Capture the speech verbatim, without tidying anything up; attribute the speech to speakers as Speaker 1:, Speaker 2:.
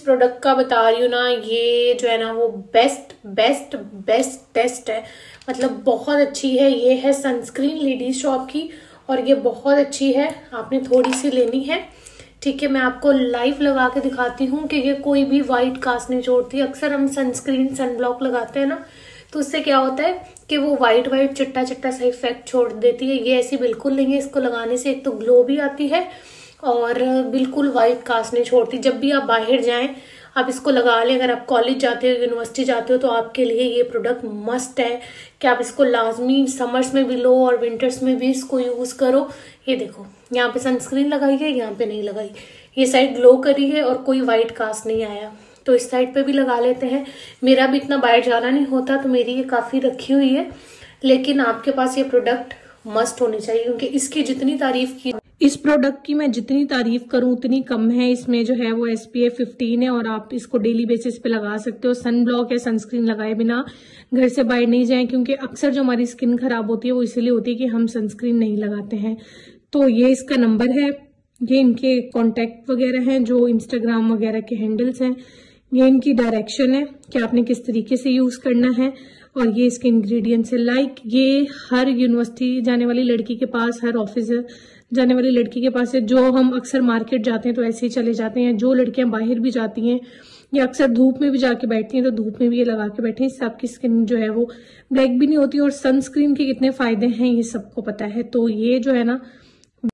Speaker 1: Product का बता रही हूँ ना, ये जो है ना वो बेस्ट बेस्ट बेस्ट टेस्ट है, मतलब बहुत अच्छी है। ये है सनस्क्रीन लेडीज शॉप की और ये बहुत अच्छी है, आपने थोड़ी सी लेनी है, ठीक है। मैं आपको लाइव लगा के दिखाती हूँ कि ये कोई भी वाइट कास्ट नहीं छोड़ती। अक्सर हम सनस्क्रीन सनब्लॉक लगाते हैं ना, तो उससे क्या होता है कि वो वाइट वाइट चिट्टा चिट्टा सा इफेक्ट छोड़ देती है। ये ऐसी बिल्कुल नहीं है, इसको लगाने से एक तो ग्लो भी आती है और बिल्कुल वाइट कास्ट नहीं छोड़ती। जब भी आप बाहर जाएं आप इसको लगा लें। अगर आप कॉलेज जाते हो, यूनिवर्सिटी जाते हो, तो आपके लिए ये प्रोडक्ट मस्ट है कि आप इसको लाजमी समर्स में भी लो और विंटर्स में भी इसको यूज करो। ये देखो, यहाँ पे सनस्क्रीन लगाई है, यहाँ पे नहीं लगाई, ये साइड ग्लो करी है और कोई वाइट कास्ट नहीं आया। तो इस साइड पे भी लगा लेते हैं। मेरा भी इतना बाहर जाना नहीं होता तो मेरी ये काफी रखी हुई है, लेकिन आपके पास ये प्रोडक्ट मस्ट होनी चाहिए क्योंकि इसकी जितनी तारीफ की, इस प्रोडक्ट की मैं जितनी तारीफ करूं उतनी कम है। इसमें जो है वो एस पी एफ फिफ्टीन है और आप इसको डेली बेसिस पे लगा सकते हो। सन ब्लॉक या सनस्क्रीन लगाए बिना घर से बाहर नहीं जाएं, क्योंकि अक्सर जो हमारी स्किन खराब होती है वो इसलिए होती है कि हम सनस्क्रीन नहीं लगाते हैं। तो ये इसका नंबर है, ये इनके कॉन्टेक्ट वगैरह हैं जो इंस्टाग्राम वगैरह के हैंडल्स हैं, ये इनकी डायरेक्शन है कि आपने किस तरीके से यूज करना है, और ये इसके इंग्रेडिएंट्स है। लाइक ये हर यूनिवर्सिटी जाने वाली लड़की के पास, हर ऑफिस जाने वाली लड़की के पास है। जो हम अक्सर मार्केट जाते हैं तो ऐसे ही चले जाते हैं, जो लड़कियां बाहर भी जाती हैं या अक्सर धूप में भी जाके बैठती हैं तो धूप में भी ये लगा के बैठे हैं। इससे आपकी स्किन जो है वो ब्लैक भी नहीं होती और सनस्क्रीन के कितने फायदे हैं ये सबको पता है। तो ये जो है ना